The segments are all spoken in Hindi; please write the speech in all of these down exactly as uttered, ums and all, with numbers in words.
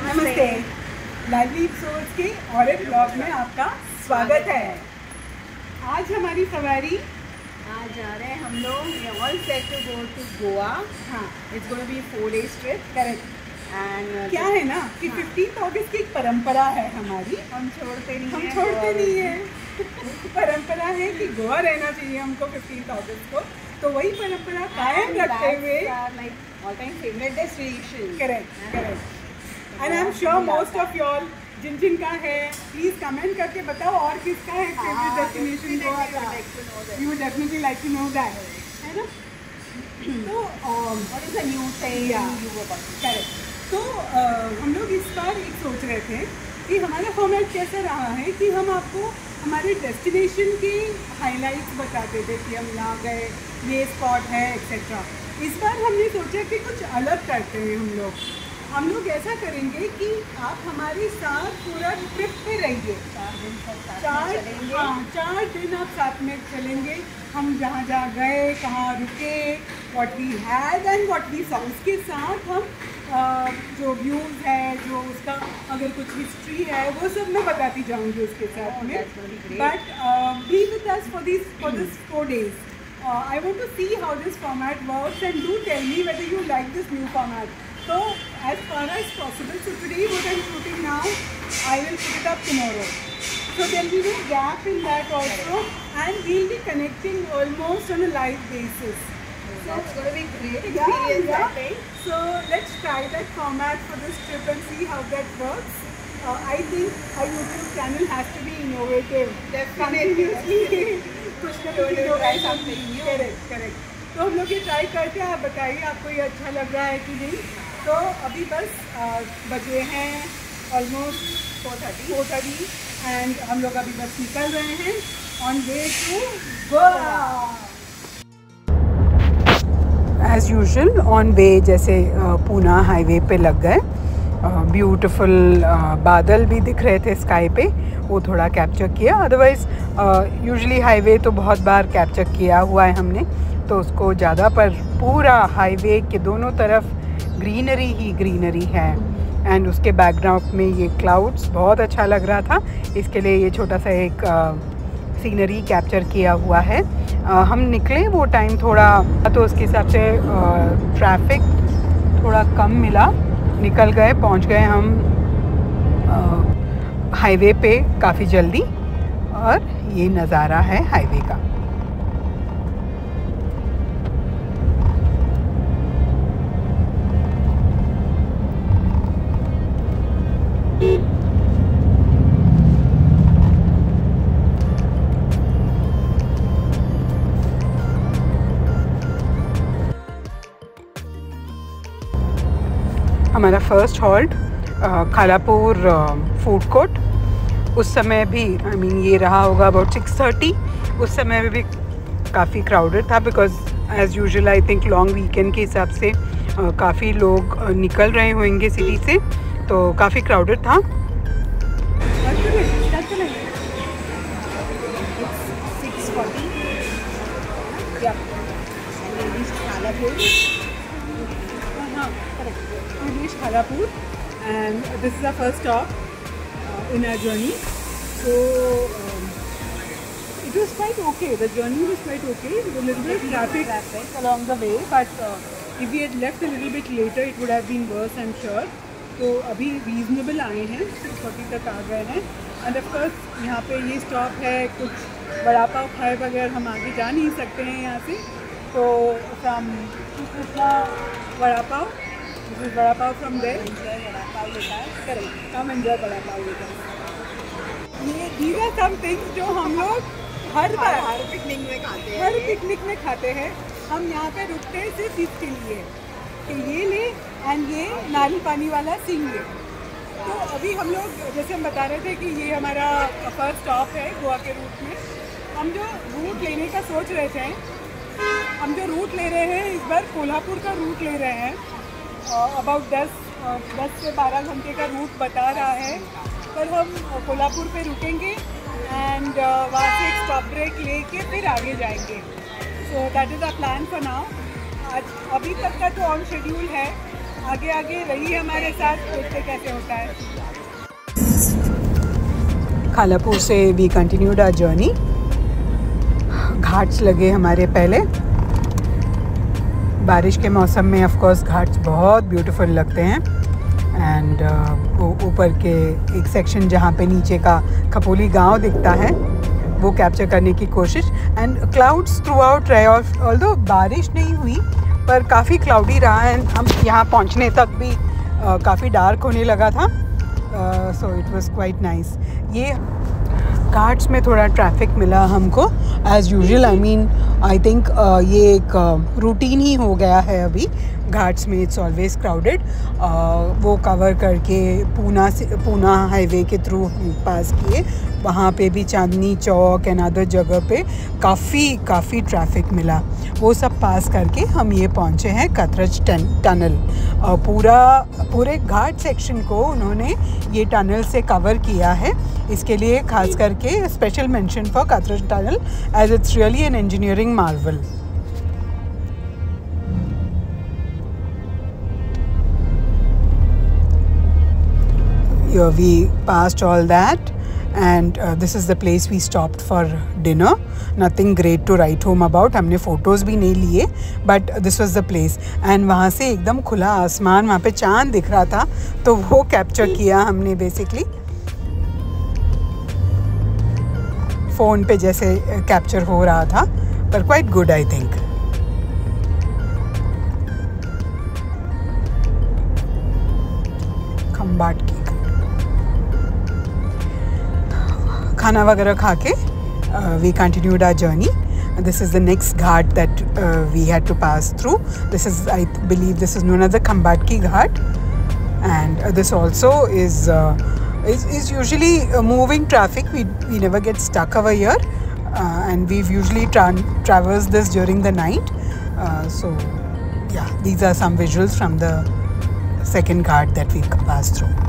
नमस्ते। लाइवली एपिसोड्स के और एक ब्लॉग में आपका स्वागत है। आज हमारी सवारी, आज जा रहे हैं हम लोग, we all set to go to Goa. हाँ, it's going to be four days trip. Correct. And क्या है ना कि फिफ्टीन अगस्त की एक परंपरा है हमारी, हम छोड़ते नहीं हम हैं, छोड़ते गोवा नहीं है। परंपरा है कि गोवा रहना चाहिए हमको फिफ्टीन अगस्त को, तो वही परंपरा कायम रखते हुए like all time favourite destination. Correct correct and I am sure most of you all जिन जिन का है प्लीज कमेंट करके बताओ और किसका है फेवरेट डेस्टिनेशन गोवा का। You would definitely like to know that, है ना? तो what is the new thing you were about? Correct. तो uh, हम लोग इस बार एक सोच रहे थे कि हमारा फॉर्मेट कैसा रहा है कि हम आपको हमारे डेस्टिनेशन की हाइलाइट्स बताते थे कि हम यहाँ गए, ये स्पॉट है एक्सेट्रा। इस बार हमने सोचा कि कुछ अलग करते हैं हम लोग हम लोग ऐसा करेंगे कि आप हमारे साथ पूरा ट्रिप पे रहिए। चार दिन तक साथ चार में चलेंगे। हाँ चार दिन आप साथ में चलेंगे। हम जहाँ जहाँ गए, कहाँ रुके, what we had and what we saw, उसके साथ हम uh, जो व्यूज़ है, जो उसका अगर कुछ हिस्ट्री है, वो सब मैं बताती जाऊँगी उसके साथ में। But be with us for this for this four days. I want to see how this format works and do tell me whether you like this new format. So as far as possible, so today what I'm shooting now, I will put it up tomorrow. So there will be no gap in that also, and we'll be connecting almost on a live basis. So that's going to be great Yeah, experience, yeah. I think. So let's try that format for this trip and see how that works. Uh, I think our YouTube channel has to be innovative. Definitely. Continuously कुछ ना कुछ try innovation. something new. Correct, correct. तो हम लोग ये ट्राई करते हैं, आप बताइए आपको ये अच्छा लग रहा है कि नहीं। तो अभी बस uh, बजे हैं almost four thirty four thirty and हम लोग अभी बस निकल रहे हैं on way to Goa. As usual on way जैसे पूना हाईवे पे लग गए। ब्यूटीफुल uh, uh, बादल भी दिख रहे थे स्काई पे, वो थोड़ा कैप्चर किया। अदरवाइज़ यूजुअली हाईवे तो बहुत बार कैप्चर किया हुआ है हमने, तो उसको ज़्यादा, पर पूरा हाईवे के दोनों तरफ ग्रीनरी ही ग्रीनरी है एंड उसके बैकग्राउंड में ये क्लाउड्स बहुत अच्छा लग रहा था, इसके लिए ये छोटा सा एक सीनरी कैप्चर किया हुआ है। आ, हम निकले वो टाइम थोड़ा, तो उसके हिसाब से ट्रैफिक थोड़ा कम मिला, निकल गए, पहुंच गए हम हाईवे पे काफ़ी जल्दी। और ये नज़ारा है हाईवे का। हमारा first halt Khalapur food court. उस समय भी आई I मीन mean, ये रहा होगा अबाउट सिक्स थर्टी। उस समय में भी काफ़ी क्राउडेड था, because as usual I think long weekend के हिसाब से uh, काफ़ी लोग uh, निकल रहे होंगे सिटी से, तो काफ़ी क्राउडेड था। Khalapur, and this is our first stop uh, in our journey. So um, it was quite okay. The journey was quite okay. There was a little bit of traffic, traffic along the way, but uh, if we had left a little bit later, it would have been worse, I'm sure. तो अभी reasonable आए हैं, सिक्स फोर्टी तक आ गए हैं। एंड ऑफ कोर्स यहाँ पे ये स्टॉप है, कुछ बड़ा पाव खाए बगैर हम आगे जा नहीं सकते हैं यहाँ से। तो from Krishna vada pav, this is vada pav from there. Enjoy vada pav with us. Correct. Come enjoy vada pav with us. ये these are some things जो हम लोग हर बार हर पिकनिक में खाते हैं। हर पिकनिक में खाते हैं। हम यहाँ पे रुकते हैं सिर्फ इसके लिए कि ये ले एंड ये नारियल पानी वाला सिंग ले। तो अभी हम लोग जैसे हम बता रहे थे कि ये हमारा फर्स्ट स्टॉप है गोवा के रूट में। हम जो रूट लेने का सोच रहे थे, हम जो रूट ले रहे हैं इस बार कोल्हापुर का रूट ले रहे हैं। अबाउट दस दस से बारह घंटे का रूट बता रहा है, पर हम कोल्हापुर पे रुकेंगे एंड uh, वहाँ से एक स्टॉप ब्रेक लेके फिर आगे जाएंगे। So that is a plan for now. आज अभी तक का तो ऑन शेड्यूल है। आगे आगे रहिए हमारे साथ, देखते कैसे होता है। खालापुर से we continued our journey. Ghats लगे हमारे पहले। बारिश के मौसम में ऑफ कोर्स घाट्स बहुत ब्यूटीफुल लगते हैं। एंड ऊपर के एक सेक्शन जहाँ पे नीचे का खपोली गांव दिखता है वो कैप्चर करने की कोशिश। एंड क्लाउड्स थ्रू आउट रहे, ऑल्दो बारिश नहीं हुई पर काफ़ी क्लाउडी रहा है। हम यहाँ पहुँचने तक भी uh, काफ़ी डार्क होने लगा था। So it was quite nice. ये घाट्स में थोड़ा ट्रैफिक मिला हमको as usual. I mean I think ये एक रूटीन uh, ही हो गया है अभी घाट्स में। It's always crowded. वो कवर करके पूना से पूना हाईवे के थ्रू पास किए। वहाँ पे भी चांदनी चौक एंड अदर जगह पे काफ़ी काफ़ी ट्रैफिक मिला। वो सब पास करके हम ये पहुँचे हैं कतरज टनल। uh, पूरा पूरे घाट सेक्शन को उन्होंने ये टनल से कवर किया है। इसके लिए खास करके special mention for Katraj tunnel as it's really an engineering marvel. Here we passed all that and uh, this is the place we stopped for dinner. Nothing great to write home about. हमने photos भी नहीं लिए but this was the place. and वहाँ से एकदम खुला आसमान, वहाँ पे चांद दिख रहा था तो वो कैप्चर किया हमने बेसिकली। फ़ोन पे जैसे कैप्चर हो रहा था पर quite good I think. Khambat की खाना वगैरह खा के we continued our journey. This is the next ghat that we had to pass through. This is I believe this is known as the Khambatki ghat and this also is is is usually uh, moving traffic. We we never get stuck over here, uh, and we've usually tra- traversed this during the night. Uh, so yeah, these are some visuals from the second ghat that we passed through.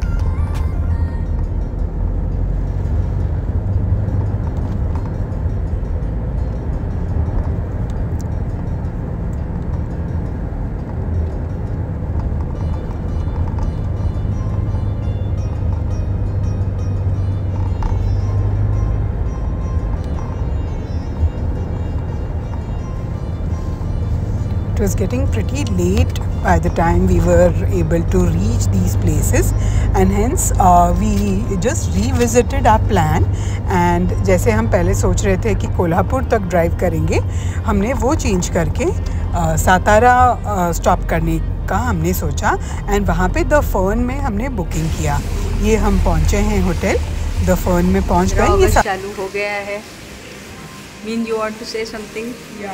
It was getting pretty late by the time we were able to reach these places and hence uh, we just revisited our plan and जैसे हम पहले सोच रहे थे कि कोल्हापुर तक ड्राइव करेंगे, हमने वो चेंज करके uh, सातारा स्टॉप uh, करने का हमने सोचा एंड वहाँ पे द फर्न में हमने बुकिंग किया। ये हम पहुँचे हैं होटल द फर्न में पहुँच गए। ये चालू हो गया है। Mean you want to say something? या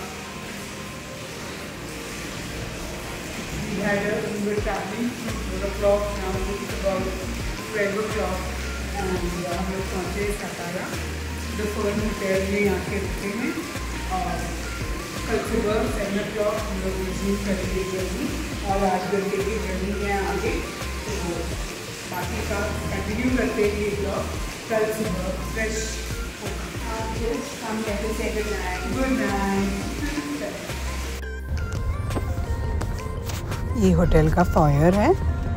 we had a, we were traveling from four o'clock, now it's about twelve o'clock and हम लोग पहुँचे सातारा द फर्न होटल में आके रुके हैं और कल सुबह सेवन ओ क्लॉक हम लोग रिज्यूम करेंगे जर्नी और आठ घंटे की जर्नी है आगे। तो बाकी का कंटिन्यू करते हैं ये ब्लॉग कल सुबह फ्रेश होगा। हम कहते से गुड नाइट। Good night. ये होटल का फॉयर है।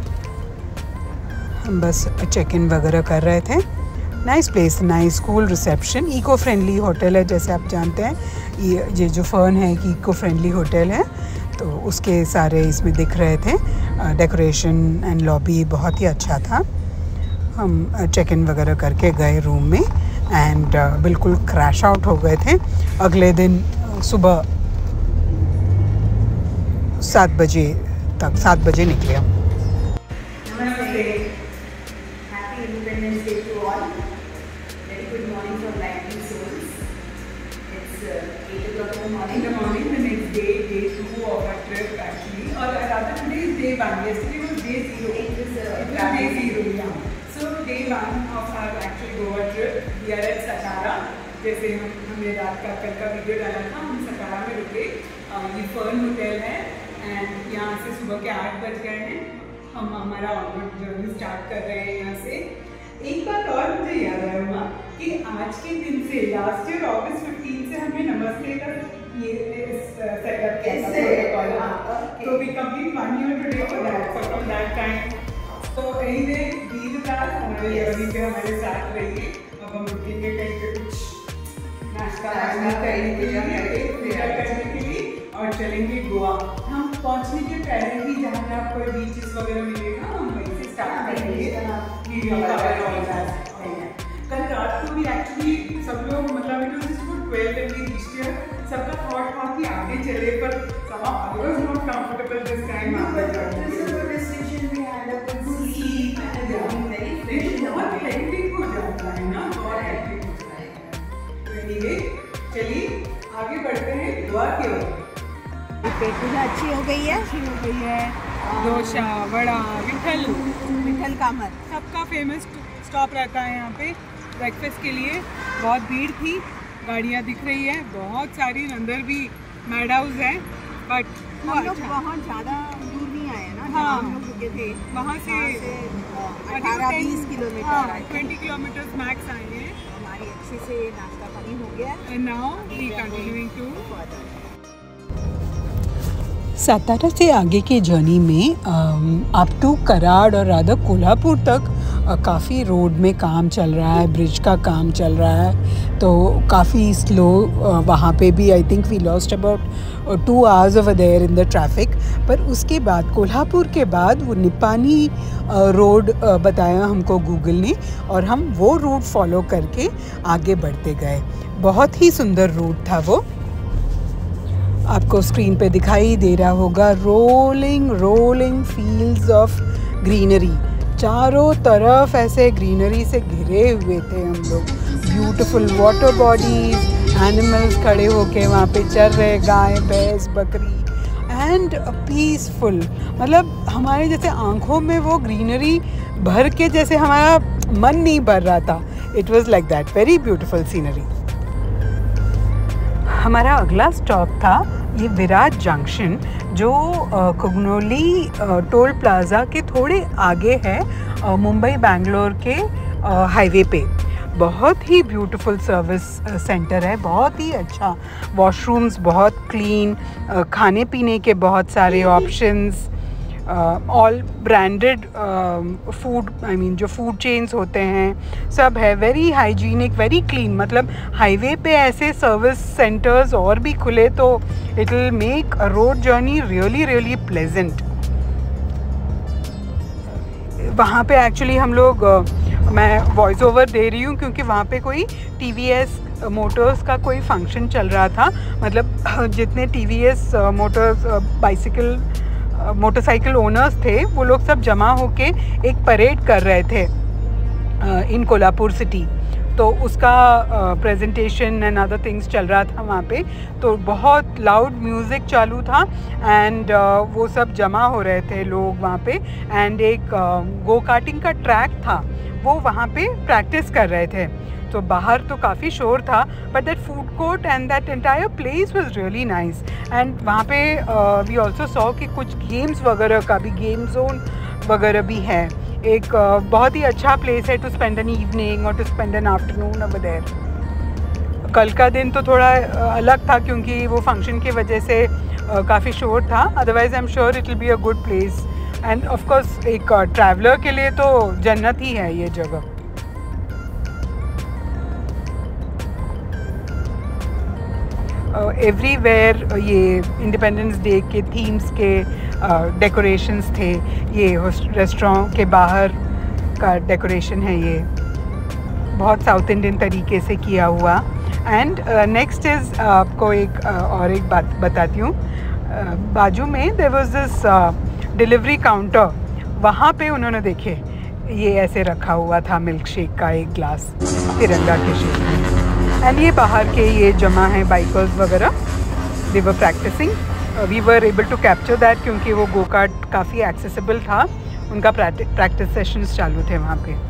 हम बस चेक इन वगैरह कर रहे थे। Nice place, nice cool reception, eco friendly hotel है। जैसे आप जानते हैं ये ये जो फर्न है कि इको फ्रेंडली होटल है तो उसके सारे इसमें दिख रहे थे। डेकोरेशन एंड लॉबी बहुत ही अच्छा था। हम चेक इन वगैरह करके गए रूम में एंड uh, बिल्कुल क्रैश आउट हो गए थे। अगले दिन सुबह सात बजे तक सात बजे निकले हम। नमस्ते, happy independence day to all. Very good morning for lively souls. It's eight o'clock in the morning. In the morning, the next day, day two of our trip actually, or rather today is day one. Yesterday was day zero. It was, uh, it was day zero, yeah. So day one of our actual Goa trip, we are at Satara. जैसे हम हमने रात का कल का वीडियो डाला था, हम सतारा में रुके। ये फर्न होटल है एंड यहाँ से सुबह के आठ बज गए हैं। हम हमारा ऑनवर्ड जर्नी स्टार्ट कर रहे हैं यहाँ से। एक बात और मुझे याद आया हुआ कि आज के दिन से लास्ट ईयर अगस्त फिफ्टीन से हमने नमस्ते का ये सेटअप किया तो we complete one year today for that so from that time तो एनीवे बी विद अस हमारे जर्नी पे हमारे साथ रहिए। अब हम रुकेंगे कहीं पे कुछ नाश्ता करने के लिए पूजा करने के लिए और चलेंगे गोवा। हम पहुंचने के पहले भी जहाँ पे आपको बीचेस वगैरह मिलेगा हम वहीं से स्टार्ट करेंगे। कल रात को भी एक्चुअली सब लोग मतलब it was just twelve when we reached here, सबका थॉट था कि आगे चले पर समा I was not comfortable this time after journey distraction में had a good sleep and very fresh बहुत हेक्टिक हो जाता है ना, बहुत हेक्टिक होता है। एनीवे चलिए आगे बढ़ते हैं गोवा की ओर। पेट पूजा अच्छी हो गई है, अच्छी हो गई है। डोसा वड़ा विठल विठल कामत सबका फेमस स्टॉप रहता है यहाँ पे ब्रेकफास्ट के लिए। बहुत भीड़ थी, गाड़ियाँ दिख रही है बहुत सारी, अंदर भी मैड हाउस है बट हम लोग बहुत ज़्यादा दूर नहीं आए ना। हाँ हम लोग रुके थे वहाँ से अठारह बीस किलोमीटर ट्वेंटी किलोमीटर्स मैक्स आए हैं। हमारी अच्छे से नाश्ता पानी हो गया and now we continuing to Satara से आगे की जर्नी में अप टू कराड़ और राधा कोल्हापुर तक काफ़ी रोड में काम चल रहा है, ब्रिज का काम चल रहा है तो काफ़ी स्लो वहाँ पे भी I think we lost about two hours over there in the traffic. पर उसके बाद कोल्हापुर के बाद वो निपानी रोड बताया हमको गूगल ने और हम वो रूट फॉलो करके आगे बढ़ते गए। बहुत ही सुंदर रूट था वो, आपको स्क्रीन पे दिखाई दे रहा होगा। Rolling rolling fields of greenery, चारों तरफ ऐसे ग्रीनरी से घिरे हुए थे हम लोग। ब्यूटीफुल वाटर बॉडीज, एनिमल्स खड़े होके वहाँ पे चल रहे, गाय भैंस बकरी एंड पीसफुल। मतलब हमारे जैसे आँखों में वो ग्रीनरी भर के जैसे हमारा मन नहीं भर रहा था। It was like that, very beautiful scenery. हमारा अगला स्टॉप था ये विराट जंक्शन जो कुगनोली टोल प्लाज़ा के थोड़े आगे है मुंबई बेंगलोर के हाईवे पे। बहुत ही ब्यूटीफुल सर्विस सेंटर है, बहुत ही अच्छा, वॉशरूम्स बहुत क्लीन, खाने पीने के बहुत सारे options, all branded food, I mean जो फूड चेन्स होते हैं सब है, वेरी हाइजीनिक, वेरी क्लीन। मतलब हाईवे पे ऐसे सर्विस सेंटर्स और भी खुले तो it will make a road journey really really pleasant. वहाँ पे एक्चुअली हम लोग uh, मैं वॉइस ओवर दे रही हूँ क्योंकि वहाँ पे कोई टी वी एस मोटर्स का कोई फंक्शन चल रहा था। मतलब जितने T V S motors bicycle motorcycle owners थे वो लोग सब जमा होके एक परेड कर रहे थे इन कोल्हापुर सिटी, तो उसका प्रेजेंटेशन एंड अदर थिंग्स चल रहा था वहाँ पे। तो बहुत लाउड म्यूज़िक चालू था एंड uh, वो सब जमा हो रहे थे लोग वहाँ पे। एंड एक गो कार्टिंग का ट्रैक था, वो वहाँ पे प्रैक्टिस कर रहे थे। तो बाहर तो काफ़ी शोर था but that food court and that entire place was really nice. And वहाँ पे वी आल्सो सॉ कि कुछ गेम्स वगैरह का भी, गेम जोन वगैरह भी है। एक uh, बहुत ही अच्छा प्लेस है टू स्पेंड एन इवनिंग और to spend an afternoon over there. कल का दिन तो थोड़ा uh, अलग था क्योंकि वो फंक्शन की वजह से uh, काफ़ी शोर था, otherwise I am sure it will be a good place. And of course एक ट्रैवलर uh, के लिए तो जन्नत ही है ये जगह। एवरीवेयर uh, ये इंडिपेंडेंस डे के थीम्स के डेकोरेशंस uh, थे। ये रेस्टोरेंट के बाहर का डेकोरेशन है, ये बहुत साउथ इंडियन तरीके से किया हुआ। एंड नेक्स्ट इज़ आपको एक uh, और एक बात बताती हूँ। uh, बाजू में there was this delivery counter, वहाँ पे उन्होंने देखे ये ऐसे रखा हुआ था मिल्क शेक का एक ग्लास तिरंगा के शेप में। एंड ये बाहर के ये जमा हैं बाइकर्स वगैरह, they were practising. We were able to capture that क्योंकि वो गो कार्ट काफ़ी एक्सेसिबल था, उनका प्रैक्टिस सेशंस चालू थे वहाँ पे।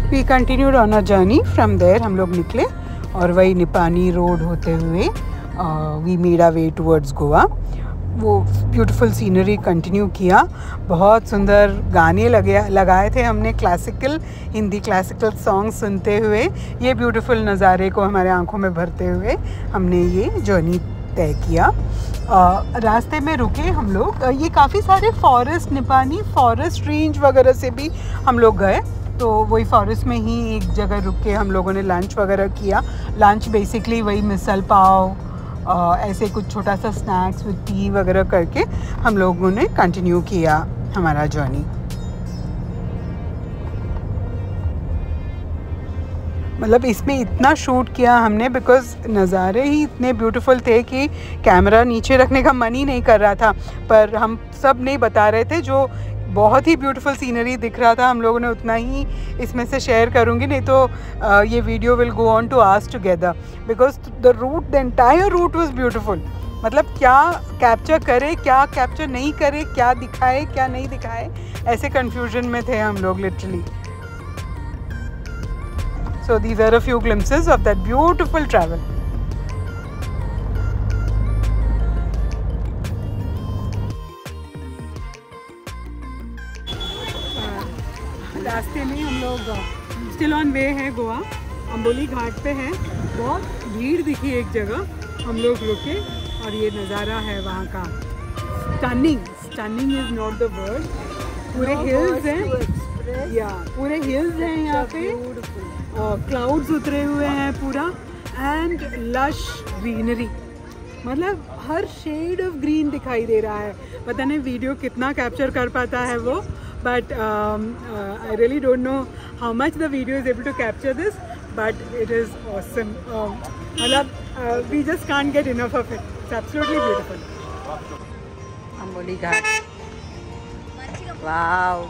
We continued on a journey from there. हम लोग निकले और वही निपानी रोड होते हुए we made a way towards Goa. वो ब्यूटीफुल सीनरी कंटिन्यू किया। बहुत सुंदर गाने लगे लगाए थे हमने, क्लासिकल हिंदी क्लासिकल सॉन्ग सुनते हुए ये ब्यूटीफुल नज़ारे को हमारे आंखों में भरते हुए हमने ये जर्नी तय किया। आ, रास्ते में रुके हम लोग, ये काफ़ी सारे फॉरेस्ट, निपानी फॉरेस्ट रेंज वगैरह से भी हम लोग गए, तो वही फॉरेस्ट में ही एक जगह रुक के हम लोगों ने लंच वगैरह किया। लंच बेसिकली वही मिसल पाव, Uh, ऐसे कुछ छोटा सा स्नैक्स विद टी वगैरह करके हम लोगों ने कंटिन्यू किया हमारा जर्नी। मतलब इसमें इतना शूट किया हमने बिकॉज़ नज़ारे ही इतने ब्यूटीफुल थे कि कैमरा नीचे रखने का मन ही नहीं कर रहा था, पर हम सब नहीं बता रहे थे। जो बहुत ही ब्यूटीफुल सीनरी दिख रहा था हम लोगों ने उतना ही इसमें से शेयर करूँगी, नहीं तो uh, ये video will go on to us together because the route the entire route was beautiful. मतलब क्या कैप्चर करे, क्या कैप्चर नहीं करे, क्या दिखाए क्या नहीं दिखाए, ऐसे कन्फ्यूजन में थे हम लोग literally. So these are a few glimpses of that beautiful travel. रास्ते में हम लोग स्टिल ऑन वे है गोवा, अंबोली घाट पे हैं। बहुत भीड़ दिखी एक जगह, हम लोग रुके और ये नज़ारा है वहाँ का। Stunning, stunning is not the word. पूरे हिल्स हैं, या पूरे हिल्स हैं यहाँ पे, और क्लाउड्स उतरे हुए हैं पूरा, एंड लश ग्रीनरी। मतलब हर शेड ऑफ ग्रीन दिखाई दे रहा है। पता नहीं वीडियो कितना कैप्चर कर पाता है वो, but um, uh, I really don't know how much the video is able to capture this, but it is awesome. Um, uh, we just can't get enough of it. It's absolutely beautiful. Amboli Ghat. Wow.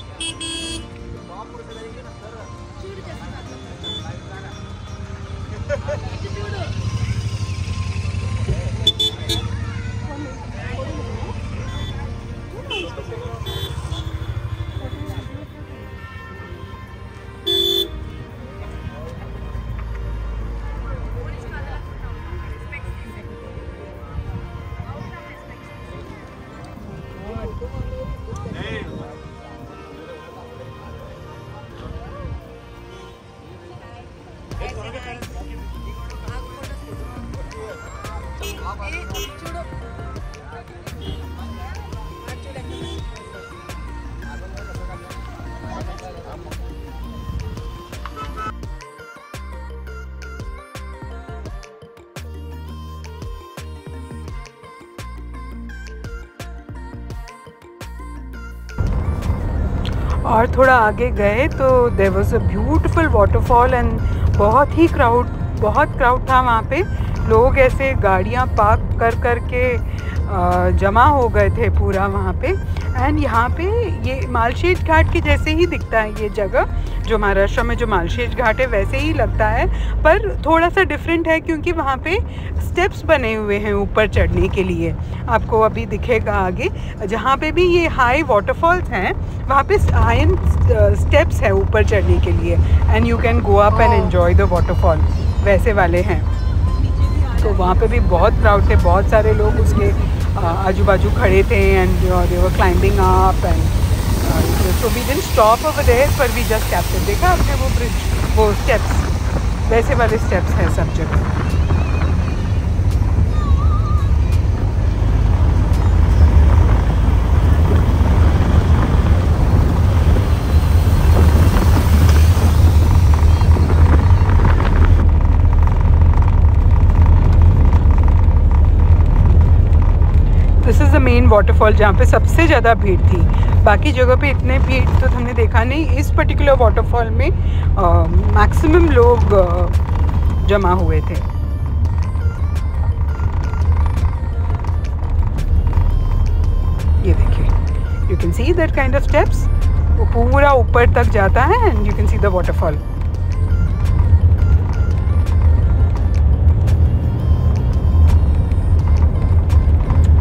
और थोड़ा आगे गए तो there was a beautiful waterfall and बहुत ही क्राउड बहुत क्राउड था वहाँ पे। लोग ऐसे गाड़ियाँ पार्क कर कर के जमा हो गए थे पूरा वहाँ पे। एंड यहाँ पे ये मालशेज घाट के जैसे ही दिखता है ये जगह, जो महाराष्ट्र में जो मालशेज घाट है वैसे ही लगता है, पर थोड़ा सा डिफरेंट है क्योंकि वहाँ पे स्टेप्स बने हुए हैं ऊपर चढ़ने के लिए। आपको अभी दिखेगा आगे, जहाँ पे भी ये हाई वाटरफॉल्स हैं वहाँ पे आयरन स्टेप्स है ऊपर चढ़ने के लिए, and you can go up and enjoy the waterfall, वैसे वाले हैं। तो वहाँ पे भी बहुत क्राउड थे, बहुत सारे लोग उसके आजू बाजू खड़े थे, and they were climbing up and so we didn't stop over there, पर वी जस्ट कैप्चर। देखा आपने वो ब्रिज, वो स्टेप्स, वैसे वाले स्टेप्स हैं सब जगह। This is the main waterfall जहाँ पे सबसे ज़्यादा भीड़ थी। बाकी जगह पे इतने भीड़ तो हमने देखा नहीं, इस पर्टिकुलर वाटरफॉल में मैक्सिमम लोग uh, जमा हुए थे। ये देखिए, you can see that kind of steps, वो पूरा ऊपर तक जाता है and you can see the waterfall.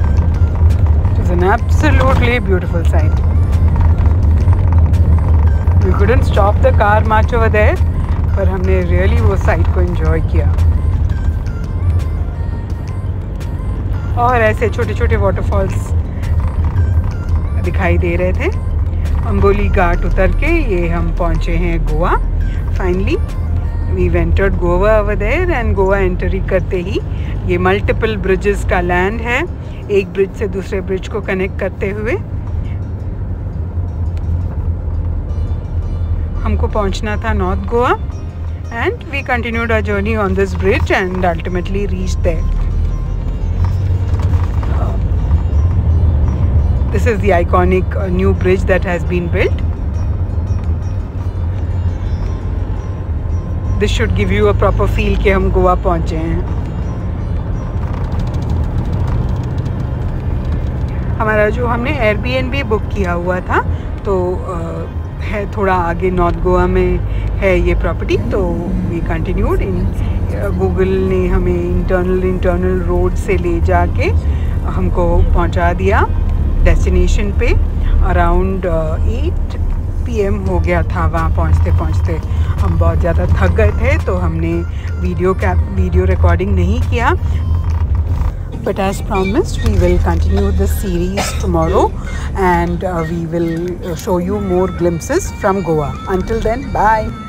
An absolutely beautiful sight. We couldn't stop the car much over there, पर हमने रियली वो साइट को एंजॉय किया। और ऐसे छोटे छोटे वाटरफॉल्स दिखाई दे रहे थे। अंबोली घाट उतर के ये हम पहुँचे हैं Goa. Finally we entered Goa over there and Goa entry करते ही ये मल्टीपल ब्रिजेस का लैंड है, एक ब्रिज से दूसरे ब्रिज को कनेक्ट करते हुए हमको पहुंचना था north Goa and we continued our journey on this bridge and ultimately reach there. This is the iconic uh, new bridge that has been built. This should give you a proper feel कि हम गोवा पहुंचे हैं। हमारा जो हमने एयरबीएनबी बुक किया हुआ था तो uh, है थोड़ा आगे नॉर्थ गोवा में है ये प्रॉपर्टी, तो वी कंटिन्यूड इन गूगल ने हमें इंटरनल इंटरनल रोड से ले जाके हमको पहुंचा दिया डेस्टिनेशन पे। अराउंड एट पी एम हो गया था वहाँ पहुँचते पहुँचते। हम बहुत ज़्यादा थक गए थे तो हमने वीडियो कैप वीडियो रिकॉर्डिंग नहीं किया। But as promised we will continue this series tomorrow and we will show you more glimpses from Goa. Until then bye.